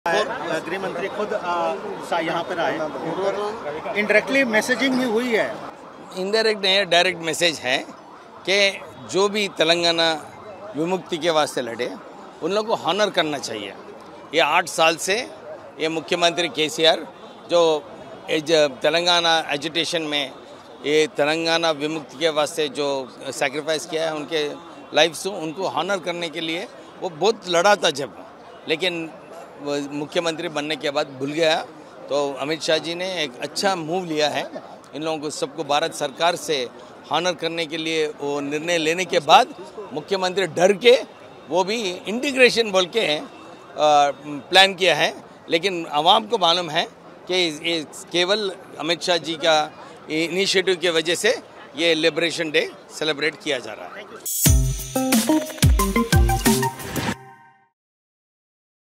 गृह मंत्री खुद यहाँ पर आए, इनडायरेक्टली मैसेजिंग भी हुई है। इनडायरेक्ट नहीं, डायरेक्ट मैसेज है कि जो भी तेलंगाना विमुक्ति के वास्ते लड़े उन लोगों को हॉनर करना चाहिए। ये 8 साल से ये मुख्यमंत्री केसीआर जो तेलंगाना एजुटेशन में ये तेलंगाना विमुक्ति के वास्ते जो सैक्रिफाइस किया है उनके लाइफ से उनको हॉनर करने के लिए वो बहुत लड़ा था जब, लेकिन मुख्यमंत्री बनने के बाद भूल गया। तो अमित शाह जी ने एक अच्छा मूव लिया है, इन लोगों को सबको भारत सरकार से हॉनर करने के लिए वो निर्णय लेने के बाद मुख्यमंत्री डर के वो भी इंटीग्रेशन बोल के प्लान किया है। लेकिन आवाम को मालूम है कि ये केवल अमित शाह जी का इनिशिएटिव की वजह से ये लिबरेशन डे सेलिब्रेट किया जा रहा है।